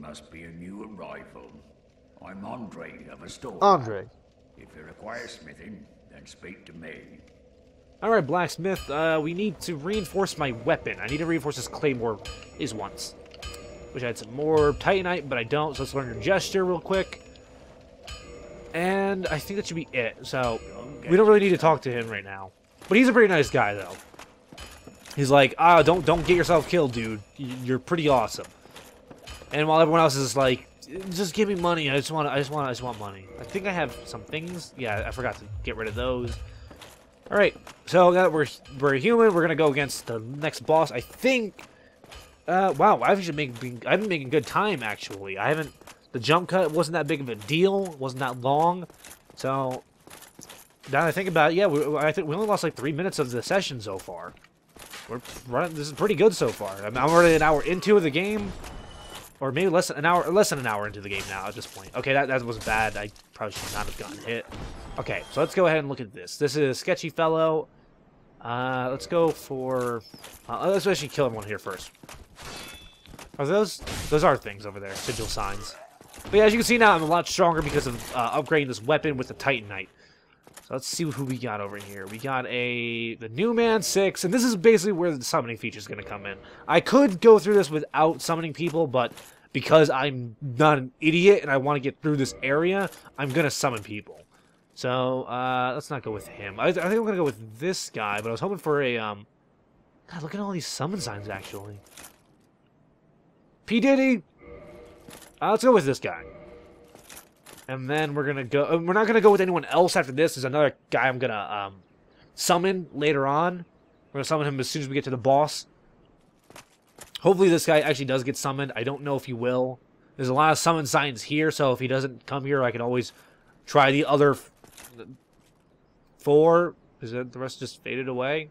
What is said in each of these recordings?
must be a new arrival. I'm Andre of Astoria. Andre. If you require smithing, then speak to me. Alright, blacksmith, we need to reinforce my weapon. I need to reinforce this claymore is once. Wish I had some more titanite, but I don't, so let's learn your gesture real quick. And I think that should be it. So, we don't really need to talk to him right now. But he's a pretty nice guy, though. He's like, don't get yourself killed, dude. You're pretty awesome. And while everyone else is like, just give me money. I just want money. I think I have some things. Yeah, I forgot to get rid of those. All right. So now that we're human, we're gonna go against the next boss. I think. Wow, I've been making good time actually. The jump cut wasn't that big of a deal. Wasn't that long. So now that I think about it, yeah, I think we only lost like 3 minutes of the session so far. We're running. This is pretty good so far. I'm already an hour into the game, or maybe less than an hour into the game now at this point. Okay, that was bad. I probably should not have gotten hit. Okay, so let's go ahead and look at this. This is Sketchy Fellow. Let's go for. Let's actually kill everyone here first. Are those are things over there? Sigil signs. But yeah, as you can see now, I'm a lot stronger because of upgrading this weapon with the Titanite. So let's see who we got over here. We got the New Man 6, and this is basically where the summoning feature is going to come in. I could go through this without summoning people, but because I'm not an idiot and I want to get through this area, I'm going to summon people. So let's not go with him. I think I'm going to go with this guy, but I was hoping for a... God, look at all these summon signs, actually. P. Diddy! Let's go with this guy. And then we're gonna go. We're not gonna go with anyone else after this. There's another guy I'm gonna summon later on. We're gonna summon him as soon as we get to the boss. Hopefully this guy actually does get summoned. I don't know if he will. There's a lot of summon signs here, so if he doesn't come here, I can always try the other 4. Is that the rest just faded away?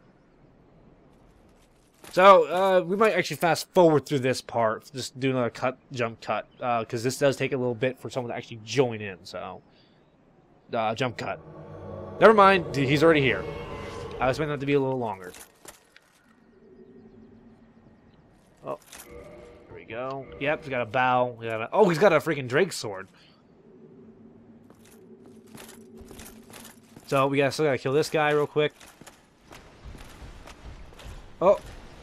So, we might actually fast forward through this part. Just do another jump cut. Because this does take a little bit for someone to actually join in, so. Jump cut. Never mind, he's already here. I was expecting that to be a little longer. Oh. Here we go. Yep, he's got a bow. Oh, he's got a freaking Drake sword. So, we still gotta kill this guy real quick. Oh.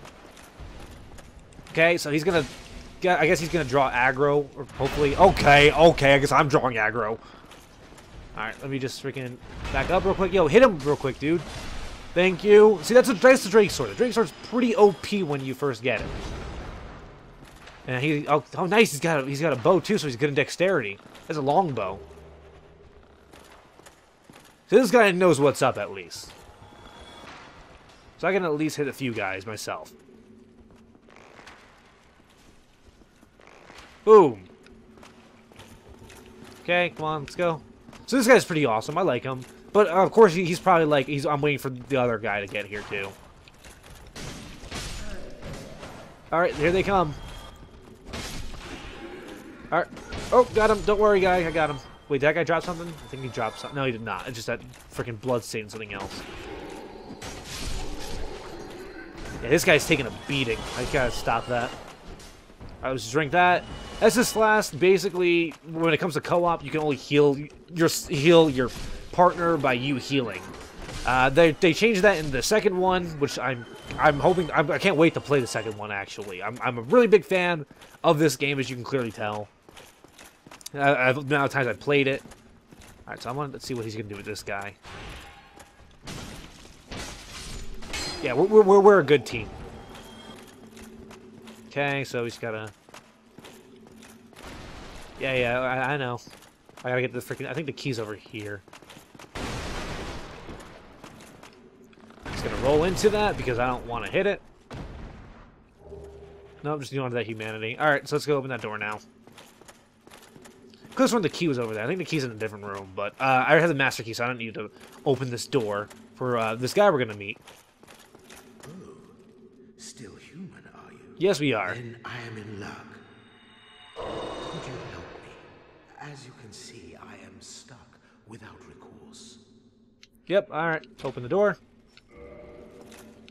Okay, so he's gonna... I guess he's gonna draw aggro, or hopefully... Okay, I guess I'm drawing aggro. Alright, let me just freaking back up real quick. Yo, hit him real quick, dude. Thank you. See, that's the Drake Sword. The Drake Sword's pretty OP when you first get it. And oh, nice, he's got a bow too, so he's good in dexterity. That's a long bow. So this guy knows what's up, at least. So I can at least hit a few guys myself. Boom. Okay, come on, let's go. So this guy's pretty awesome. I like him. But, of course, he's probably like... I'm waiting for the other guy to get here, too. Alright, here they come. Alright. Oh, got him. Don't worry, guy. I got him. Wait, did that guy drop something? I think he dropped something. No, he did not. It's just that freaking blood stain something else. Yeah, this guy's taking a beating. I gotta stop that. I was drink that. SS Last, basically, when it comes to co-op, you can only heal your partner by you healing. They changed that in the second one, which I'm hoping. I can't wait to play the second one. Actually, I'm a really big fan of this game, as you can clearly tell. The amount of times I played it. All right, so I want to see what he's gonna do with this guy. Yeah, we're a good team. Okay, so he's gotta... Yeah, I know. I gotta get the freaking... I think the key's over here. Just gonna roll into that because I don't want to hit it. Nope, just going to that humanity. Alright, so let's go open that door now. Could have sworn the key was over there. I think the key's in a different room, but I have the master key, so I don't need to open this door for this guy we're gonna meet. Still human, are you? Yes, we are. Then I am in luck. Could you help me? As you can see, I am stuck without recourse. Yep, alright. Open the door.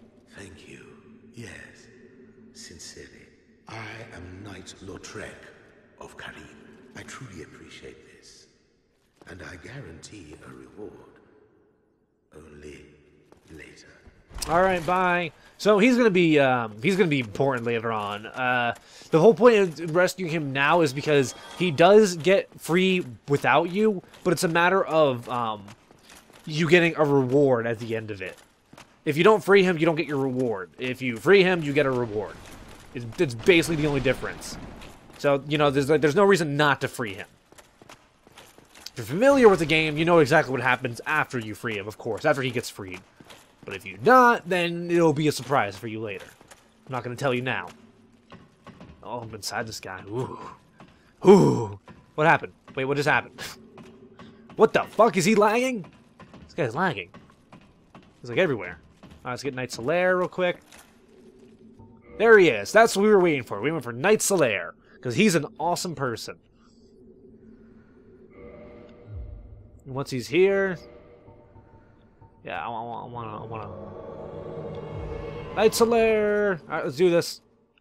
Thank you. Yes, sincerely. I am Knight Lautrec, of Karim. I truly appreciate this, and I guarantee a reward. Only later. All right, bye. So he's gonna be important later on. The whole point of rescuing him now is because he does get free without you, but it's a matter of you getting a reward at the end of it. If you don't free him, you don't get your reward. If you free him, you get a reward. It's basically the only difference. So you know, there's no reason not to free him. If you're familiar with the game, you know exactly what happens after you free him, of course, after he gets freed. But if you're not, then it'll be a surprise for you later. I'm not going to tell you now. Oh, I'm inside this guy. Ooh. Ooh. What happened? Wait, what just happened? What the fuck? Is he lagging? This guy's lagging. He's like everywhere. Alright, let's get Knight Solaire real quick. There he is. That's what we were waiting for. We went for Knight Solaire. Because he's an awesome person. And once he's here... Yeah, I wanna... Knight Solaire! Alright, let's do this.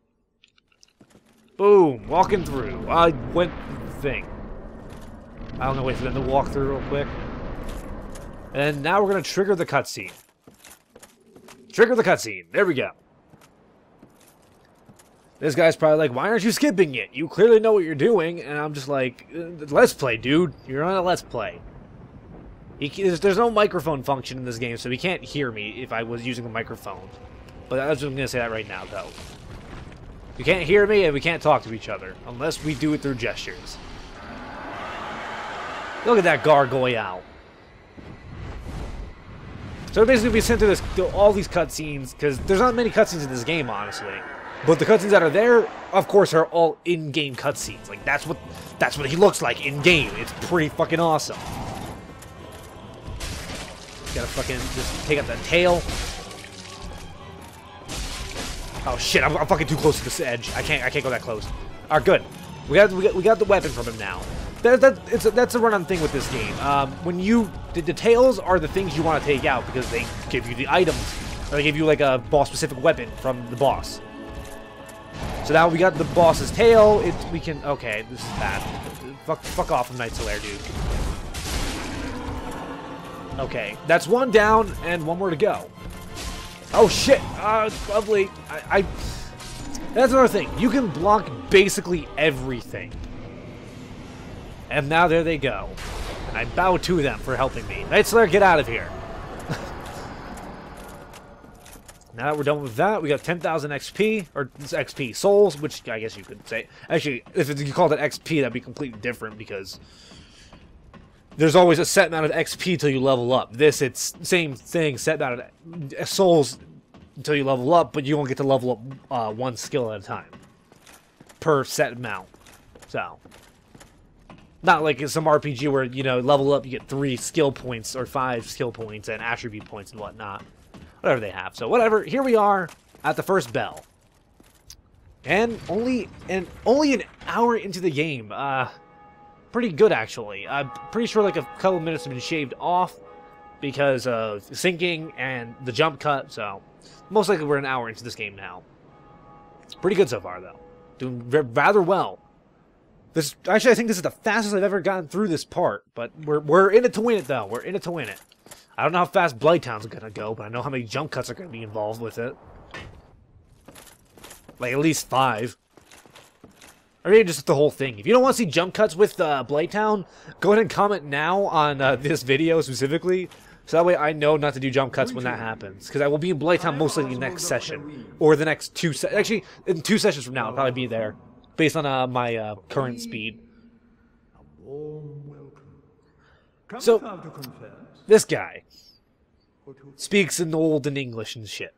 Boom! Walking through. I went thing. I don't know, wait for them to walk through real quick. And now we're gonna trigger the cutscene. Trigger the cutscene. There we go. This guy's probably like, why aren't you skipping it? You clearly know what you're doing. And I'm just like, let's play, dude. You're on a let's play. There's no microphone function in this game, so he can't hear me if I was using a microphone. But I'm just going to say that right now, though. You can't hear me, and we can't talk to each other, unless we do it through gestures. Look at that gargoyle. So basically we sent through all these cutscenes, because there's not many cutscenes in this game, honestly. But the cutscenes that are there, of course, are all in-game cutscenes. Like, that's what he looks like in-game. It's pretty fucking awesome. Gotta fucking just take out that tail. Oh shit! I'm fucking too close to this edge. I can't go that close. All right, good. We got the weapon from him now. That's a run-on thing with this game. When the tails are the things you want to take out because they give you the items. Or they give you like a boss-specific weapon from the boss. So now we got the boss's tail. We can. Okay, this is bad. Fuck off from Knight Solaire, dude. Okay, that's one down and one more to go. Oh shit! Lovely. That's another thing. You can block basically everything. And now there they go. And I bow to them for helping me. Knight Solaire, get out of here. Now that we're done with that, we got 10,000 XP, or XP souls, which I guess you could say. Actually, if you called it XP, that'd be completely different because there's always a set amount of XP till you level up. This, it's same thing, set amount of souls until you level up, but you won't get to level up one skill at a time per set amount. So, not like some RPG where, you know, level up, you get 3 skill points or 5 skill points and attribute points and whatnot. Whatever they have. So whatever, here we are at the first bell. And only an hour into the game. Pretty good, actually. I'm pretty sure like a couple minutes have been shaved off because of syncing and the jump cut, so most likely we're an hour into this game now. Pretty good so far, though. Doing rather well. Actually, I think this is the fastest I've ever gotten through this part, but we're in it to win it, though. We're in it to win it. I don't know how fast Blighttown's gonna go, but I know how many jump cuts are gonna be involved with it. Like, at least 5. Or maybe just the whole thing. If you don't want to see jump cuts with Blighttown, go ahead and comment now on this video specifically. So that way I know not to do jump cuts when that happens. Because I will be in Blighttown most likely next session. Or the next 2 sessions. Actually, in 2 sessions from now, I'll probably be there. Based on my current speed. So, this guy speaks in olden English and shit.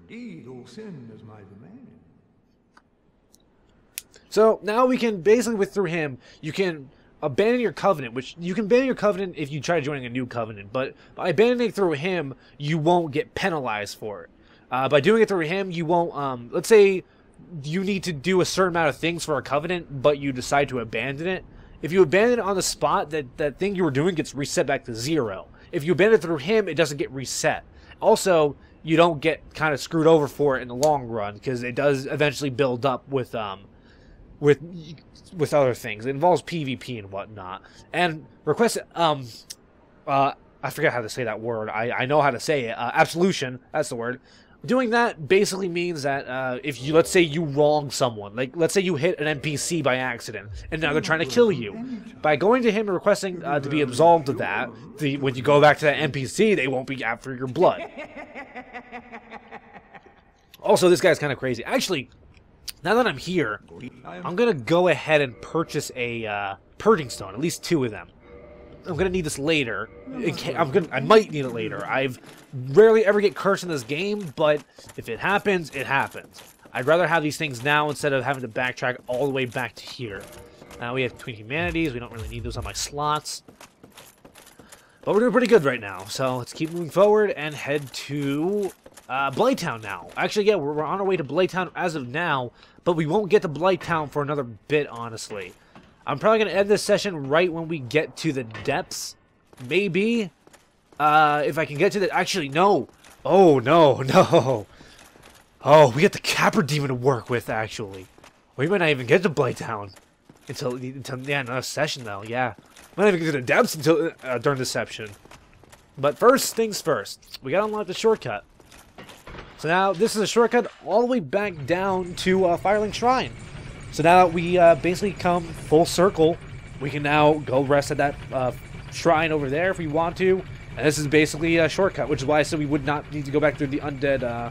So now we can basically, through him, you can abandon your covenant, which you can abandon your covenant if you try joining a new covenant, but by abandoning through him, you won't get penalized for it. By doing it through him, you won't, let's say you need to do a certain amount of things for a covenant, but you decide to abandon it. If you abandon it on the spot, that thing you were doing gets reset back to 0. If you abandon it through him, it doesn't get reset. Also, you don't get kind of screwed over for it in the long run, because it does eventually build up with with other things. It involves PvP and whatnot. And request I forget how to say that word. I know how to say it. Absolution, that's the word. Doing that basically means that if you, let's say you wrong someone, like let's say you hit an NPC by accident, and now they're trying to kill you. By going to him and requesting to be absolved of that, when you go back to that NPC, they won't be after your blood. Also, this guy's kind of crazy. Actually, now that I'm here, I'm gonna go ahead and purchase a purging stone, at least 2 of them. I'm gonna need this later. I might need it later. I've rarely ever get cursed in this game, but if it happens, it happens. I'd rather have these things now instead of having to backtrack all the way back to here. Now we have Between Humanities. We don't really need those on my slots. But we're doing pretty good right now, so let's keep moving forward and head to Blighttown now. Actually, yeah, we're on our way to Blighttown as of now, but we won't get to Blighttown for another bit, honestly. I'm probably going to end this session right when we get to the depths. Maybe. If I can get to the... Actually, no. Oh, no, no. Oh, we got the Capra Demon to work with, actually. We might not even get to Blighttown until yeah, another session, though. Yeah. Might not even get to the depths until during this session. But first things first. We got to unlock the shortcut. So now, this is a shortcut all the way back down to Firelink Shrine. So now that we basically come full circle, we can now go rest at that shrine over there if we want to. And this is basically a shortcut, which is why I said we would not need to go back through the undead,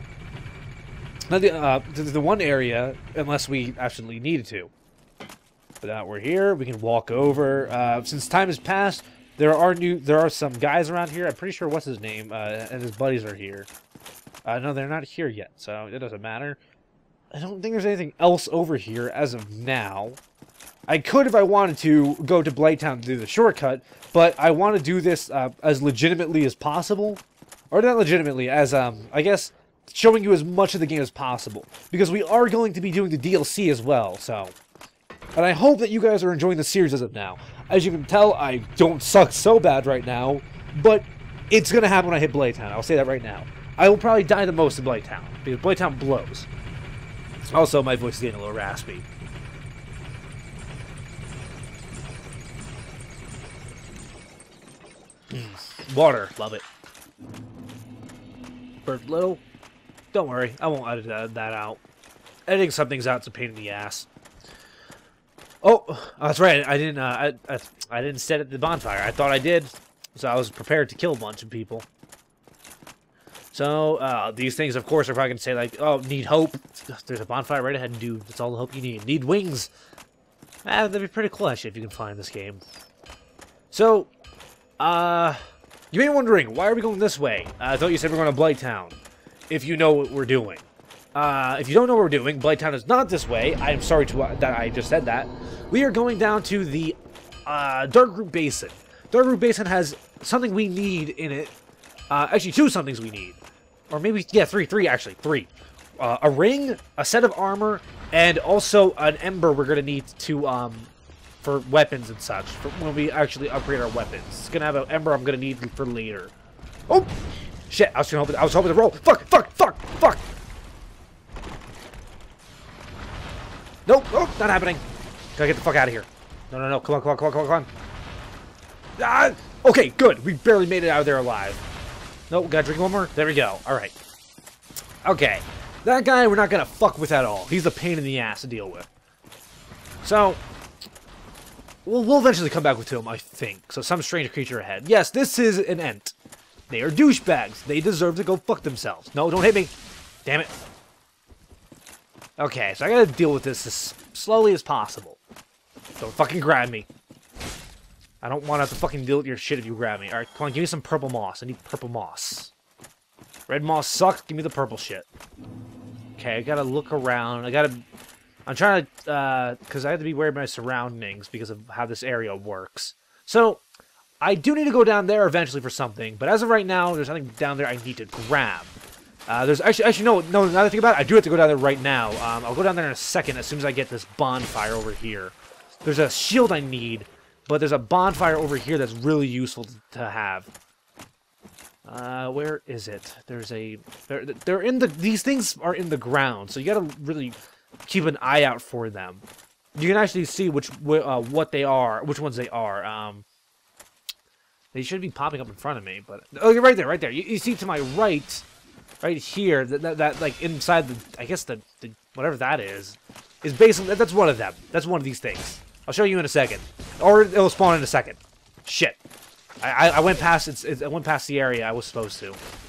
to the one area unless we absolutely needed to. But now we're here, we can walk over. Since time has passed, there are some guys around here. I'm pretty sure what's his name and his buddies are here. No, they're not here yet, so it doesn't matter. I don't think there's anything else over here as of now. I could, if I wanted to, go to Blighttown to do the shortcut, but I want to do this as legitimately as possible. Or not legitimately, as, I guess, showing you as much of the game as possible. Because we are going to be doing the DLC as well, so... And I hope that you guys are enjoying the series as of now. As you can tell, I don't suck so bad right now, but it's going to happen when I hit Blighttown. I'll say that right now. I will probably die the most in Blighttown, because Blighttown blows. Also, my voice is getting a little raspy. Water, love it. Bird Little, don't worry, I won't edit that out. Editing some things out's a pain in the ass. Oh, that's right. I didn't set at the bonfire. I thought I did, so I was prepared to kill a bunch of people. So, these things, of course, are probably going to say, like, oh, need hope. There's a bonfire right ahead, dude. That's all the hope you need. Need wings. That'd be pretty cool, actually, if you can find this game. So, you may be wondering, why are we going this way? I thought you said we're going to Blighttown, if you know what we're doing. If you don't know what we're doing, Blighttown is not this way. I am sorry that I just said that. We are going down to the Darkroot Basin. Darkroot Basin has something we need in it. Actually, 2 somethings we need. Or maybe, yeah, 3 actually. 3. A ring, a set of armor, and also an ember we're going to need to, for weapons and such. For when we actually upgrade our weapons. It's going to have an ember I'm going to need for later. Oh! Shit, I was hoping to roll. Fuck! Nope, oh, not happening. Gotta get the fuck out of here. No, come on. Ah! Okay, good. We barely made it out of there alive. Nope, gotta drink one more. There we go. Alright. Okay. That guy we're not gonna fuck with at all. He's a pain in the ass to deal with. So, we'll eventually come back to him, I think. So, some strange creature ahead. Yes, this is an Ent. They are douchebags. They deserve to go fuck themselves. No, don't hit me. Damn it. Okay, so I gotta deal with this as slowly as possible. Don't fucking grab me. I don't want to have to fucking deal with your shit if you grab me. Alright, come on, give me some purple moss. I need purple moss. Red moss sucks, give me the purple shit. Okay, I gotta look around. I'm trying to, because I have to be aware of my surroundings because of how this area works. So, I do need to go down there eventually for something, but as of right now, there's nothing down there I need to grab. There's actually, no, now that I think about it, I do have to go down there right now. I'll go down there in a second as soon as I get this bonfire over here. There's a shield I need, but there's a bonfire over here that's really useful to have. Where is it? There's a... These things are in the ground, so you gotta really keep an eye out for them. you can actually see what they are, which ones they are. They should be popping up in front of me, but oh, you're right there, right there. You see to my right, right here, that like inside the, I guess the whatever that is basically that's one of them. That's one of these things. I'll show you in a second, or it'll spawn in a second. Shit, I went past I went past the area I was supposed to.